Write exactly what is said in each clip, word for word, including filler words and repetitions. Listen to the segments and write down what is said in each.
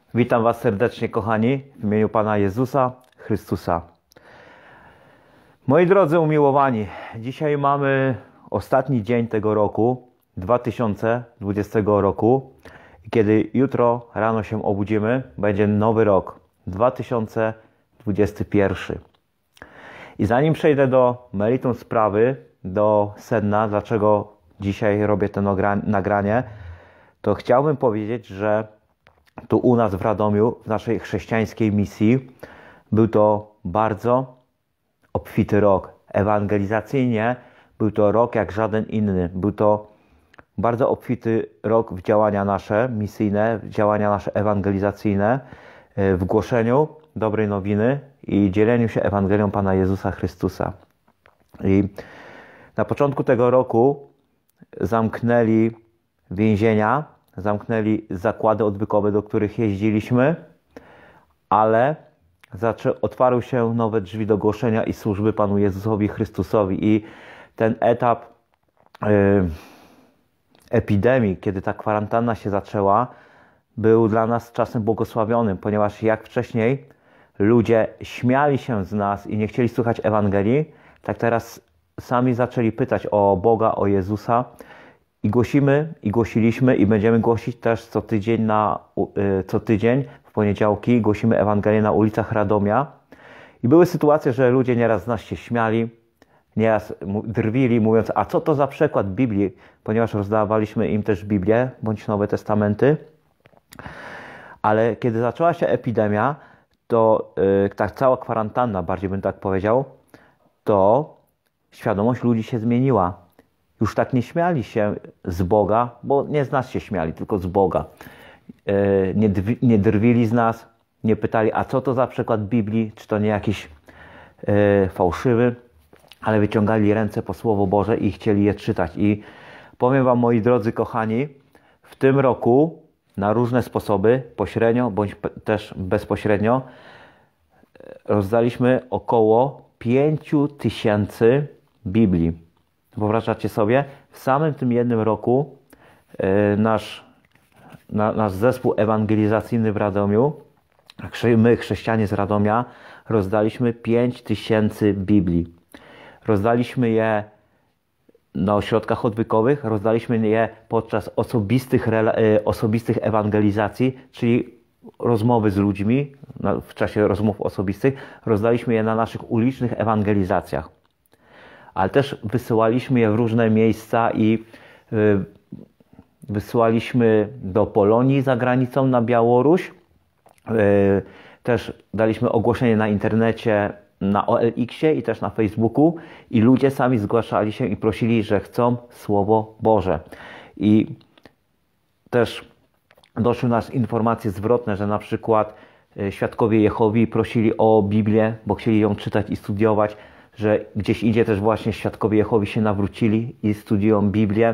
Witam Was serdecznie, kochani, w imieniu Pana Jezusa Chrystusa. Moi drodzy umiłowani, dzisiaj mamy ostatni dzień tego roku, dwa tysiące dwudziestego roku. I kiedy jutro rano się obudzimy, będzie nowy rok, dwa tysiące dwudziesty pierwszy. I zanim przejdę do meritum sprawy, do sedna, dlaczego dzisiaj robię to nagranie, to chciałbym powiedzieć, że tu u nas w Radomiu, w naszej chrześcijańskiej misji, był to bardzo obfity rok. Ewangelizacyjnie był to rok jak żaden inny. Był to bardzo obfity rok w działania nasze misyjne, w działania nasze ewangelizacyjne, w głoszeniu dobrej nowiny i dzieleniu się Ewangelią Pana Jezusa Chrystusa. I na początku tego roku zamknęli więzienia, zamknęli zakłady odwykowe, do których jeździliśmy, ale otwarły się nowe drzwi do głoszenia i służby Panu Jezusowi Chrystusowi. I ten etap yy, epidemii, kiedy ta kwarantanna się zaczęła, był dla nas czasem błogosławionym, ponieważ jak wcześniej ludzie śmiali się z nas i nie chcieli słuchać Ewangelii, tak teraz sami zaczęli pytać o Boga, o Jezusa. I głosimy, i głosiliśmy, i będziemy głosić też co tydzień, na, co tydzień w poniedziałki głosimy Ewangelię na ulicach Radomia. I były sytuacje, że ludzie nieraz z nas się śmiali, nieraz drwili, mówiąc, a co to za przekład Biblii? Ponieważ rozdawaliśmy im też Biblię, bądź Nowe Testamenty. Ale kiedy zaczęła się epidemia, to yy, ta cała kwarantanna, bardziej bym tak powiedział, to świadomość ludzi się zmieniła. Już tak nie śmiali się z Boga, bo nie z nas się śmiali, tylko z Boga. Nie, nie drwili z nas, nie pytali, a co to za przykład Biblii, czy to nie jakiś e, fałszywy, ale wyciągali ręce po Słowo Boże i chcieli je czytać. I powiem Wam, moi drodzy kochani, w tym roku na różne sposoby, pośrednio bądź też bezpośrednio, rozdaliśmy około pięciu tysięcy Biblii. Wyobrażacie sobie? W samym tym jednym roku yy, nasz, na, nasz zespół ewangelizacyjny w Radomiu, my chrześcijanie z Radomia, rozdaliśmy pięć tysięcy Biblii. Rozdaliśmy je na ośrodkach odwykowych, rozdaliśmy je podczas osobistych, yy, osobistych ewangelizacji, czyli rozmowy z ludźmi, no, w czasie rozmów osobistych, rozdaliśmy je na naszych ulicznych ewangelizacjach. Ale też wysyłaliśmy je w różne miejsca i y, wysyłaliśmy do Polonii za granicą, na Białoruś. Y, też daliśmy ogłoszenie na internecie, na O L X-ie i też na Facebooku i ludzie sami zgłaszali się i prosili, że chcą Słowo Boże. I też doszły nas informacje zwrotne, że na przykład Świadkowie Jehowi prosili o Biblię, bo chcieli ją czytać i studiować, że gdzieś idzie też właśnie Świadkowie Jehowi się nawrócili i studiują Biblię.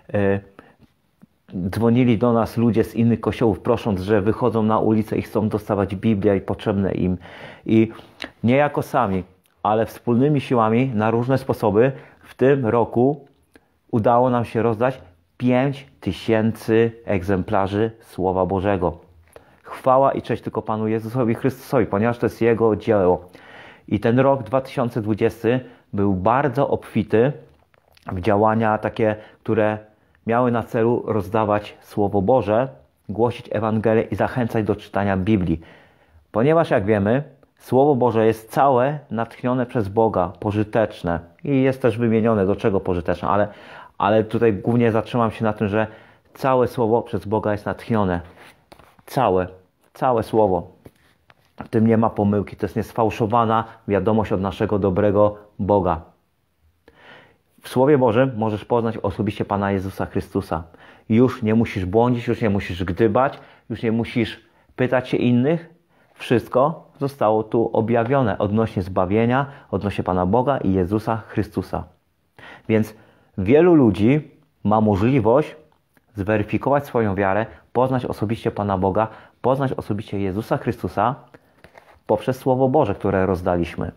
Dzwonili do nas ludzie z innych kościołów, prosząc, że wychodzą na ulicę i chcą dostawać Biblię i potrzebne im. I niejako sami, ale wspólnymi siłami na różne sposoby w tym roku udało nam się rozdać pięć tysięcy egzemplarzy Słowa Bożego. Chwała i cześć tylko Panu Jezusowi Chrystusowi, ponieważ to jest Jego dzieło. I ten rok dwa tysiące dwudziesty był bardzo obfity w działania takie, które miały na celu rozdawać Słowo Boże, głosić Ewangelię i zachęcać do czytania Biblii. Ponieważ jak wiemy, Słowo Boże jest całe natchnione przez Boga, pożyteczne i jest też wymienione, do czego pożyteczne, ale, ale tutaj głównie zatrzymam się na tym, że całe Słowo przez Boga jest natchnione. Całe, całe Słowo. W tym nie ma pomyłki. To jest niesfałszowana wiadomość od naszego dobrego Boga. W Słowie Bożym możesz poznać osobiście Pana Jezusa Chrystusa. Już nie musisz błądzić, już nie musisz gdybać, już nie musisz pytać się innych. Wszystko zostało tu objawione odnośnie zbawienia, odnośnie Pana Boga i Jezusa Chrystusa. Więc wielu ludzi ma możliwość zweryfikować swoją wiarę, poznać osobiście Pana Boga, poznać osobiście Jezusa Chrystusa poprzez Słowo Boże, które rozdaliśmy.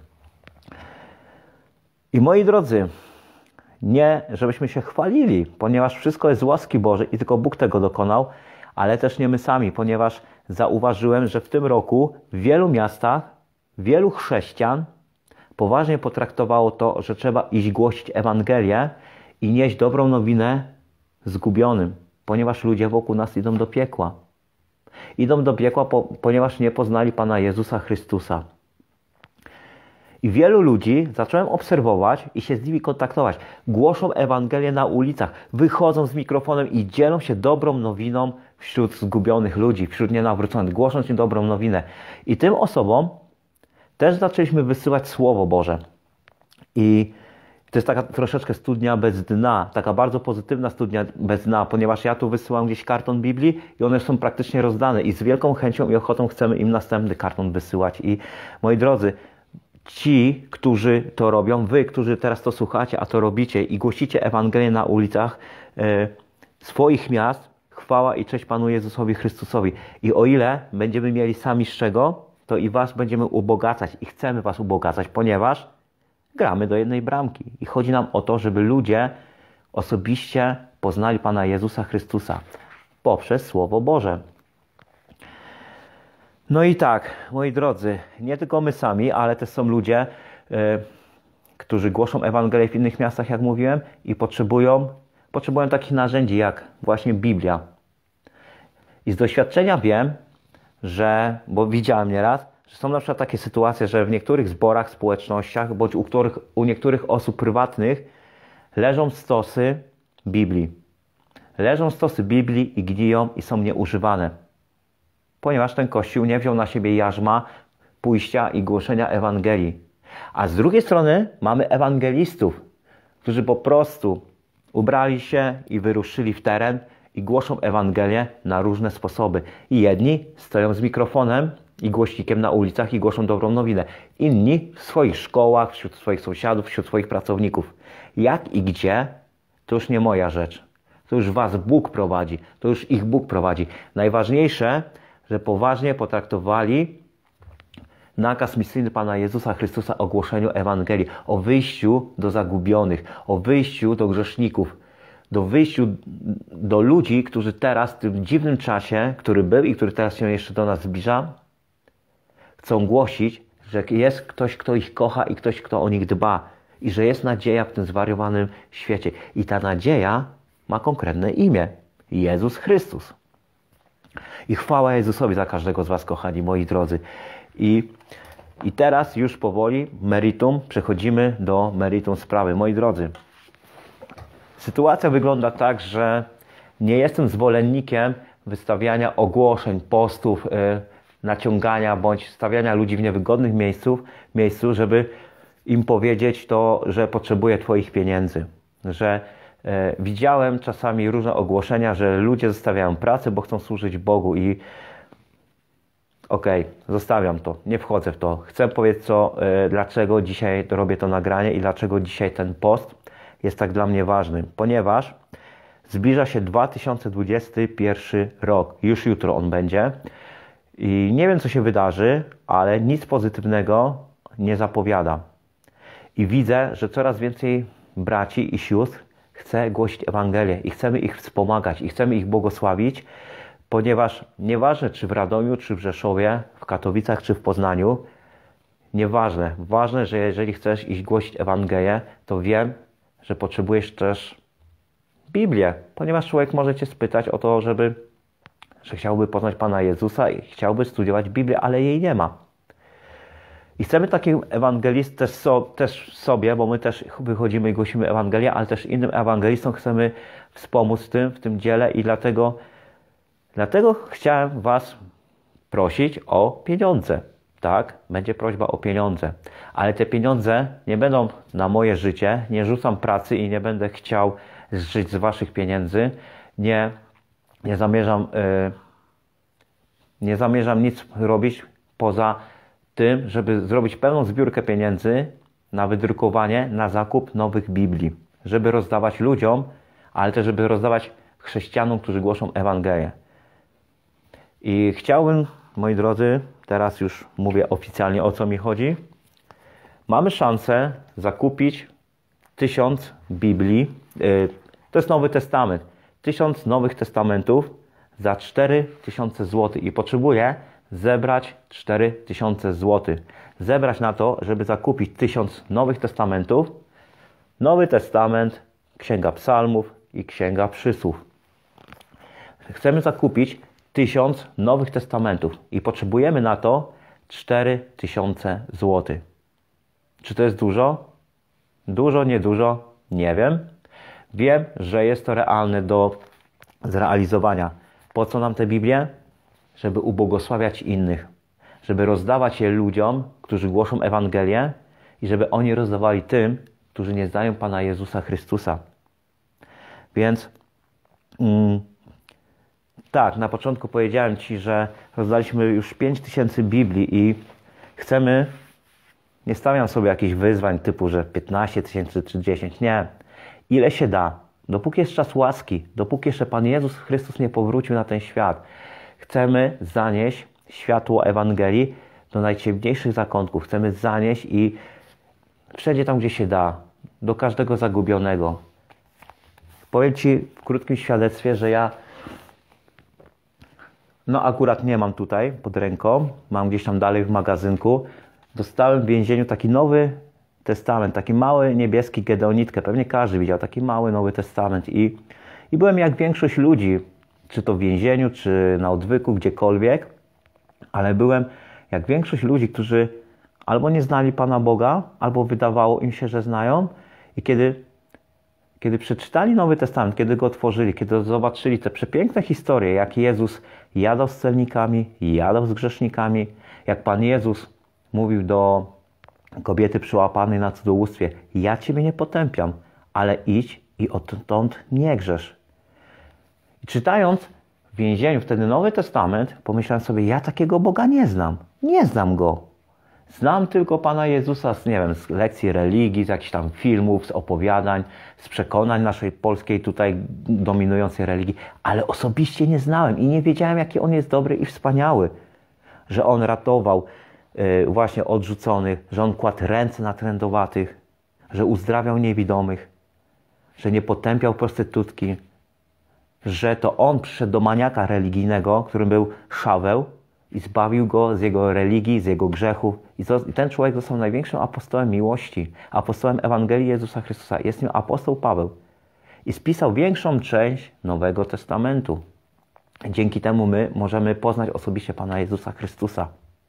I moi drodzy, nie żebyśmy się chwalili, ponieważ wszystko jest z łaski Bożej i tylko Bóg tego dokonał, ale też nie my sami, ponieważ zauważyłem, że w tym roku w wielu miastach, wielu chrześcijan poważnie potraktowało to, że trzeba iść głosić Ewangelię i nieść dobrą nowinę zgubionym, ponieważ ludzie wokół nas idą do piekła. Idą do piekła, po, ponieważ nie poznali Pana Jezusa Chrystusa. I wielu ludzi zacząłem obserwować i się z nimi kontaktować. Głoszą Ewangelię na ulicach, wychodzą z mikrofonem i dzielą się dobrą nowiną wśród zgubionych ludzi, wśród nienawróconych, głosząc im dobrą nowinę. I tym osobom też zaczęliśmy wysyłać Słowo Boże. I to jest taka troszeczkę studnia bez dna, taka bardzo pozytywna studnia bez dna, ponieważ ja tu wysyłam gdzieś karton Biblii i one są praktycznie rozdane i z wielką chęcią i ochotą chcemy im następny karton wysyłać. I moi drodzy, ci, którzy to robią, wy, którzy teraz to słuchacie, a to robicie i głosicie Ewangelię na ulicach e, swoich miast, chwała i cześć Panu Jezusowi Chrystusowi. I o ile będziemy mieli sami z czego, to i was będziemy ubogacać i chcemy was ubogacać, ponieważ gramy do jednej bramki. I chodzi nam o to, żeby ludzie osobiście poznali Pana Jezusa Chrystusa poprzez Słowo Boże. No i tak, moi drodzy, nie tylko my sami, ale też są ludzie, yy, którzy głoszą Ewangelię w innych miastach, jak mówiłem, i potrzebują, potrzebują takich narzędzi jak właśnie Biblia. I z doświadczenia wiem, że, bo widziałem nieraz, że są na przykład takie sytuacje, że w niektórych zborach, społecznościach, bądź u, których, u niektórych osób prywatnych leżą stosy Biblii. Leżą stosy Biblii i gniją i są nieużywane. Ponieważ ten Kościół nie wziął na siebie jarzma pójścia i głoszenia Ewangelii. A z drugiej strony mamy ewangelistów, którzy po prostu ubrali się i wyruszyli w teren i głoszą Ewangelię na różne sposoby. I jedni stoją z mikrofonem i głośnikiem na ulicach i głoszą dobrą nowinę. Inni w swoich szkołach, wśród swoich sąsiadów, wśród swoich pracowników. Jak i gdzie, to już nie moja rzecz. To już was Bóg prowadzi. To już ich Bóg prowadzi. Najważniejsze, że poważnie potraktowali nakaz misyjny Pana Jezusa Chrystusa o głoszeniu Ewangelii, o wyjściu do zagubionych, o wyjściu do grzeszników, do wyjściu do ludzi, którzy teraz w tym dziwnym czasie, który był i który teraz się jeszcze do nas zbliża, chcą głosić, że jest ktoś, kto ich kocha i ktoś, kto o nich dba i że jest nadzieja w tym zwariowanym świecie. I ta nadzieja ma konkretne imię. Jezus Chrystus. I chwała Jezusowi za każdego z was, kochani moi drodzy. I, i teraz już powoli meritum, przechodzimy do meritum sprawy. Moi drodzy, sytuacja wygląda tak, że nie jestem zwolennikiem wystawiania ogłoszeń, postów, yy, naciągania bądź stawiania ludzi w niewygodnych miejsców, miejscu, żeby im powiedzieć to, że potrzebuję twoich pieniędzy. Że e, widziałem czasami różne ogłoszenia, że ludzie zostawiają pracę, bo chcą służyć Bogu i okej, okay, zostawiam to, nie wchodzę w to. Chcę powiedzieć, co, e, dlaczego dzisiaj robię to nagranie i dlaczego dzisiaj ten post jest tak dla mnie ważny. Ponieważ zbliża się dwa tysiące dwudziesty pierwszy rok. Już jutro on będzie. I nie wiem, co się wydarzy, ale nic pozytywnego nie zapowiada. I widzę, że coraz więcej braci i sióstr chce głosić Ewangelię i chcemy ich wspomagać i chcemy ich błogosławić, ponieważ nieważne, czy w Radomiu, czy w Rzeszowie, w Katowicach, czy w Poznaniu, nieważne. Ważne, że jeżeli chcesz iść głosić Ewangelię, to wiem, że potrzebujesz też Biblię, ponieważ człowiek może cię spytać o to, żeby że chciałby poznać Pana Jezusa i chciałby studiować Biblię, ale jej nie ma. I chcemy takim ewangelistom też, so, też sobie, bo my też wychodzimy i głosimy Ewangelię, ale też innym ewangelistom chcemy wspomóc w tym, w tym dziele i dlatego, dlatego chciałem was prosić o pieniądze. Tak, będzie prośba o pieniądze, ale te pieniądze nie będą na moje życie, nie rzucam pracy i nie będę chciał żyć z waszych pieniędzy, nie Nie zamierzam, yy, nie zamierzam nic robić poza tym, żeby zrobić pełną zbiórkę pieniędzy na wydrukowanie, na zakup nowych Biblii. Żeby rozdawać ludziom, ale też żeby rozdawać chrześcijanom, którzy głoszą Ewangelię. I chciałbym, moi drodzy, teraz już mówię oficjalnie, o co mi chodzi. Mamy szansę zakupić tysiąc Biblii. Yy, to jest Nowy Testament. Tysiąc Nowych Testamentów za cztery tysiące złotych i potrzebuję zebrać cztery tysiące złotych. Zebrać na to, żeby zakupić tysiąc Nowych Testamentów, Nowy Testament, Księga Psalmów i Księga Przysłów. Chcemy zakupić tysiąc Nowych Testamentów i potrzebujemy na to cztery tysiące złotych. Czy to jest dużo? Dużo, niedużo? Nie wiem. Wiem, że jest to realne do zrealizowania. Po co nam te Biblie? Żeby ubłogosławiać innych. Żeby rozdawać je ludziom, którzy głoszą Ewangelię i żeby oni rozdawali tym, którzy nie znają Pana Jezusa Chrystusa. Więc mm, tak, na początku powiedziałem Ci, że rozdaliśmy już pięć tysięcy Biblii i chcemy, nie stawiam sobie jakichś wyzwań typu, że piętnaście tysięcy czy dziesięć. Nie. Ile się da. Dopóki jest czas łaski, dopóki jeszcze Pan Jezus Chrystus nie powrócił na ten świat, chcemy zanieść światło Ewangelii do najciemniejszych zakątków. Chcemy zanieść i wszędzie tam, gdzie się da, do każdego zagubionego. Powiem Ci w krótkim świadectwie, że ja no akurat nie mam tutaj pod ręką, mam gdzieś tam dalej w magazynku. Dostałem w więzieniu taki Nowy Testament, taki mały niebieski Gedeonitkę. Pewnie każdy widział taki mały Nowy Testament i, i byłem jak większość ludzi, czy to w więzieniu, czy na odwyku, gdziekolwiek, ale byłem jak większość ludzi, którzy albo nie znali Pana Boga, albo wydawało im się, że znają i kiedy, kiedy przeczytali Nowy Testament, kiedy go otworzyli, kiedy zobaczyli te przepiękne historie, jak Jezus jadał z celnikami, jadał z grzesznikami, jak Pan Jezus mówił do kobiety przyłapanej na cudzołóstwie: ja Ciebie nie potępiam, ale idź i odtąd nie grzesz. I czytając w więzieniu wtedy Nowy Testament, pomyślałem sobie, ja takiego Boga nie znam. Nie znam Go. Znam tylko Pana Jezusa z, nie wiem, z lekcji religii, z jakichś tam filmów, z opowiadań, z przekonań naszej polskiej tutaj dominującej religii, ale osobiście nie znałem i nie wiedziałem, jaki On jest dobry i wspaniały. Że On ratował yy, właśnie odrzuconych, że On kładł ręce na trędowatych, że uzdrawiał niewidomych, że nie potępiał prostytutki, że to On przyszedł do maniaka religijnego, którym był Szaweł, i zbawił go z jego religii, z jego grzechów. I ten człowiek został największym apostołem miłości, apostołem Ewangelii Jezusa Chrystusa. Jest nim apostoł Paweł. I spisał większą część Nowego Testamentu. Dzięki temu my możemy poznać osobiście Pana Jezusa Chrystusa.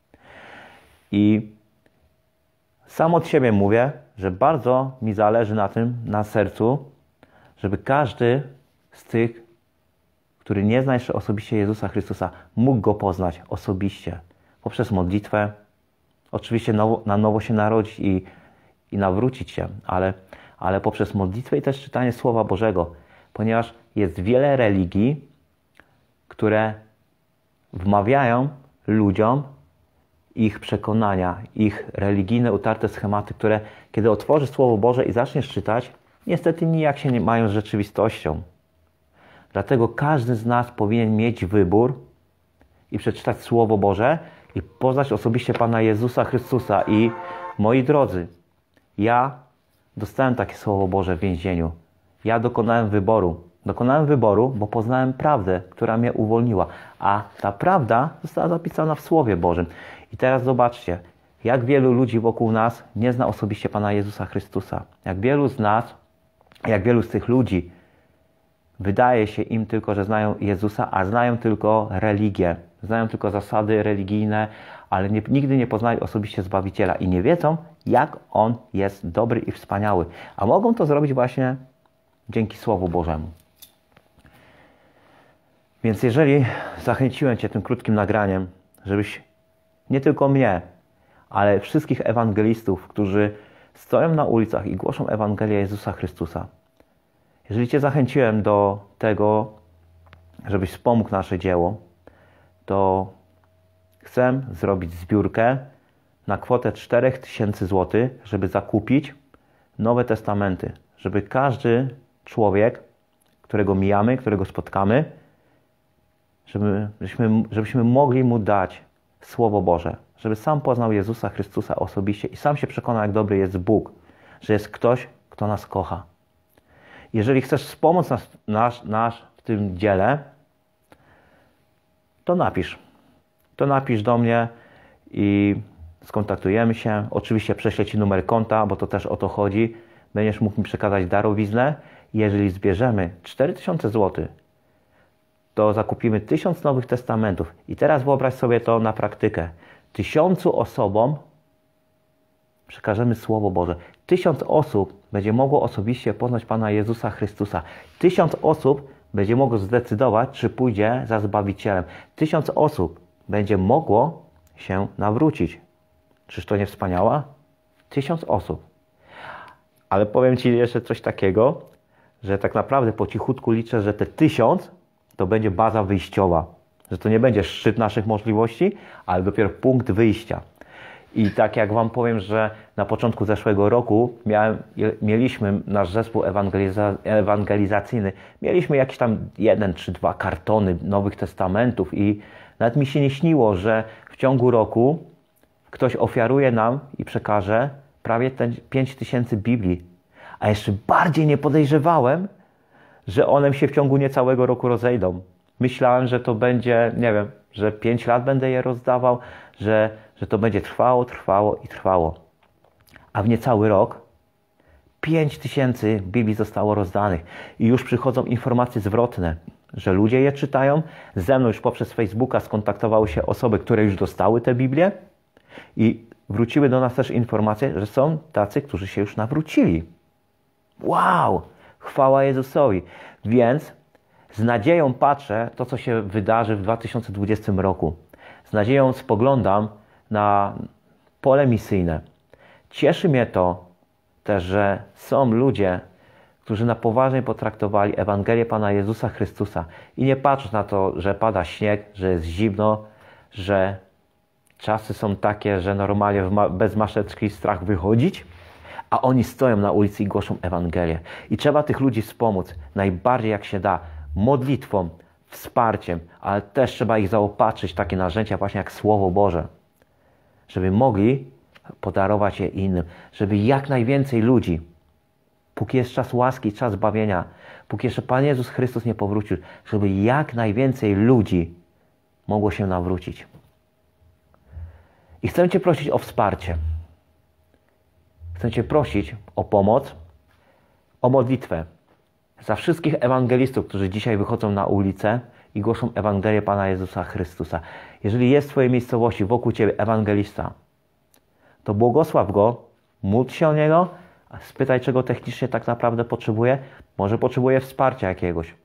I sam od siebie mówię, że bardzo mi zależy na tym, na sercu, żeby każdy z tych, który nie zna jeszcze osobiście Jezusa Chrystusa, mógł Go poznać osobiście. Poprzez modlitwę, oczywiście nowo, na nowo się narodzić i, i nawrócić się, ale, ale poprzez modlitwę i też czytanie Słowa Bożego, ponieważ jest wiele religii, które wmawiają ludziom ich przekonania, ich religijne, utarte schematy, które kiedy otworzysz Słowo Boże i zaczniesz czytać, niestety nijak się nie mają z rzeczywistością. Dlatego każdy z nas powinien mieć wybór i przeczytać Słowo Boże i poznać osobiście Pana Jezusa Chrystusa. I moi drodzy, ja dostałem takie Słowo Boże w więzieniu. Ja dokonałem wyboru. Dokonałem wyboru, bo poznałem prawdę, która mnie uwolniła. A ta prawda została zapisana w Słowie Bożym. I teraz zobaczcie, jak wielu ludzi wokół nas nie zna osobiście Pana Jezusa Chrystusa. Jak wielu z nas, jak wielu z tych ludzi wydaje się im tylko, że znają Jezusa, a znają tylko religię. Znają tylko zasady religijne, ale nie, nigdy nie poznali osobiście Zbawiciela i nie wiedzą, jak On jest dobry i wspaniały. A mogą to zrobić właśnie dzięki Słowu Bożemu. Więc jeżeli zachęciłem Cię tym krótkim nagraniem, żebyś nie tylko mnie, ale wszystkich ewangelistów, którzy stoją na ulicach i głoszą Ewangelię Jezusa Chrystusa, jeżeli Cię zachęciłem do tego, żebyś wspomógł nasze dzieło, to chcę zrobić zbiórkę na kwotę cztery tysiące złotych, żeby zakupić Nowe Testamenty. Żeby każdy człowiek, którego mijamy, którego spotkamy, żeby, żebyśmy, żebyśmy mogli mu dać Słowo Boże. Żeby sam poznał Jezusa Chrystusa osobiście i sam się przekonał, jak dobry jest Bóg. Że jest ktoś, kto nas kocha. Jeżeli chcesz wspomóc nas, nas, nas w tym dziele, to napisz. To napisz do mnie i skontaktujemy się. Oczywiście prześlę Ci numer konta, bo to też o to chodzi. Będziesz mógł mi przekazać darowiznę. Jeżeli zbierzemy cztery tysiące złotych, to zakupimy tysiąc Nowych Testamentów. I teraz wyobraź sobie to na praktykę. Tysiącu osobom przekażemy Słowo Boże. Tysiąc osób będzie mogło osobiście poznać Pana Jezusa Chrystusa. Tysiąc osób będzie mogło zdecydować, czy pójdzie za Zbawicielem. Tysiąc osób będzie mogło się nawrócić. Czyż to nie wspaniała? Tysiąc osób. Ale powiem Ci jeszcze coś takiego, że tak naprawdę po cichutku liczę, że te tysiąc to będzie baza wyjściowa. Że to nie będzie szczyt naszych możliwości, ale dopiero punkt wyjścia. I tak jak Wam powiem, że na początku zeszłego roku miałem, mieliśmy nasz zespół ewangeliza, ewangelizacyjny, mieliśmy jakieś tam jeden czy dwa kartony Nowych Testamentów i nawet mi się nie śniło, że w ciągu roku ktoś ofiaruje nam i przekaże prawie pięć tysięcy Biblii. A jeszcze bardziej nie podejrzewałem, że one się w ciągu niecałego roku rozejdą. Myślałem, że to będzie, nie wiem, że pięć lat będę je rozdawał, że, że to będzie trwało, trwało i trwało. A w niecały rok pięć tysięcy Biblii zostało rozdanych. I już przychodzą informacje zwrotne, że ludzie je czytają. Ze mną już poprzez Facebooka skontaktowały się osoby, które już dostały te Biblię. I wróciły do nas też informacje, że są tacy, którzy się już nawrócili. Wow! Chwała Jezusowi. Więc z nadzieją patrzę to, co się wydarzy w dwa tysiące dwudziestym roku. Z nadzieją spoglądam na pole misyjne. Cieszy mnie to też, że są ludzie, którzy na poważnie potraktowali Ewangelię Pana Jezusa Chrystusa i nie patrzą na to, że pada śnieg, że jest zimno, że czasy są takie, że normalnie bez maseczki strach wychodzić, a oni stoją na ulicy i głoszą Ewangelię. I trzeba tych ludzi wspomóc najbardziej jak się da, modlitwą, wsparciem, ale też trzeba ich zaopatrzyć w takie narzędzia właśnie jak Słowo Boże, żeby mogli podarować je innym, żeby jak najwięcej ludzi, póki jest czas łaski, czas zbawienia, póki jeszcze Pan Jezus Chrystus nie powrócił, żeby jak najwięcej ludzi mogło się nawrócić. I chcę Cię prosić o wsparcie. Chcę Cię prosić o pomoc, o modlitwę za wszystkich ewangelistów, którzy dzisiaj wychodzą na ulicę i głoszą Ewangelię Pana Jezusa Chrystusa. Jeżeli jest w Twojej miejscowości wokół Ciebie ewangelista, to błogosław go, módl się o niego, spytaj, czego technicznie tak naprawdę potrzebuje. Może potrzebuje wsparcia jakiegoś.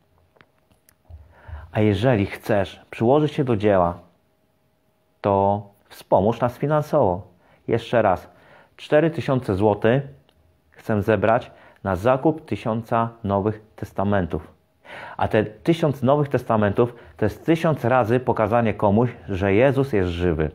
A jeżeli chcesz przyłożyć się do dzieła, to wspomóż nas finansowo. Jeszcze raz, cztery tysiące złotych chcę zebrać na zakup tysiąca Nowych Testamentów. A te tysiąc Nowych Testamentów to jest tysiąc razy pokazanie komuś, że Jezus jest żywy.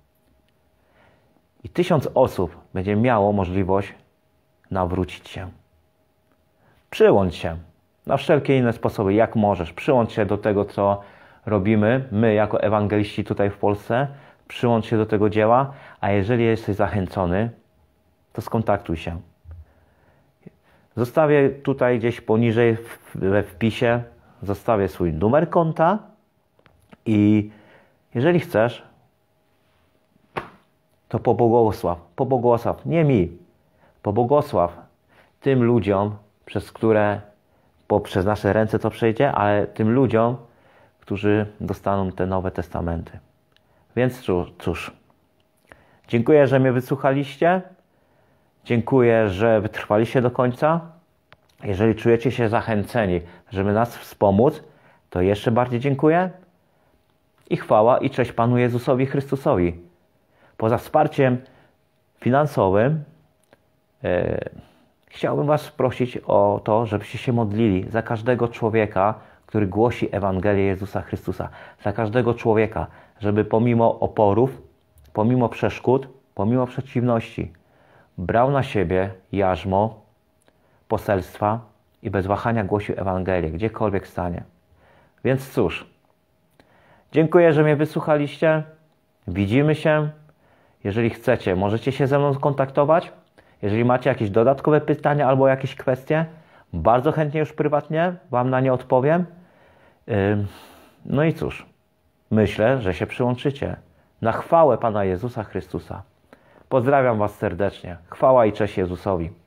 I tysiąc osób będzie miało możliwość nawrócić się. Przyłącz się na wszelkie inne sposoby, jak możesz. Przyłącz się do tego, co robimy my jako ewangeliści tutaj w Polsce. Przyłącz się do tego dzieła, a jeżeli jesteś zachęcony, to skontaktuj się. Zostawię tutaj gdzieś poniżej we wpisie, zostawię swój numer konta i jeżeli chcesz, to pobłogosław, pobłogosław, nie mi, pobłogosław tym ludziom, przez które, poprzez nasze ręce to przejdzie, ale tym ludziom, którzy dostaną te Nowe Testamenty. Więc cóż, cóż, dziękuję, że mnie wysłuchaliście. Dziękuję, że wytrwaliście do końca. Jeżeli czujecie się zachęceni, żeby nas wspomóc, to jeszcze bardziej dziękuję. I chwała i cześć Panu Jezusowi Chrystusowi. Poza wsparciem finansowym yy, chciałbym Was prosić o to, żebyście się modlili za każdego człowieka, który głosi Ewangelię Jezusa Chrystusa. Za każdego człowieka, żeby pomimo oporów, pomimo przeszkód, pomimo przeciwności, brał na siebie jarzmo poselstwa i bez wahania głosił Ewangelię, gdziekolwiek stanie. Więc cóż, dziękuję, że mnie wysłuchaliście. Widzimy się. Jeżeli chcecie, możecie się ze mną skontaktować. Jeżeli macie jakieś dodatkowe pytania albo jakieś kwestie, bardzo chętnie już prywatnie Wam na nie odpowiem. No i cóż, Myślę, że się przyłączycie. Na chwałę Pana Jezusa Chrystusa. Pozdrawiam Was serdecznie. Chwała i cześć Jezusowi.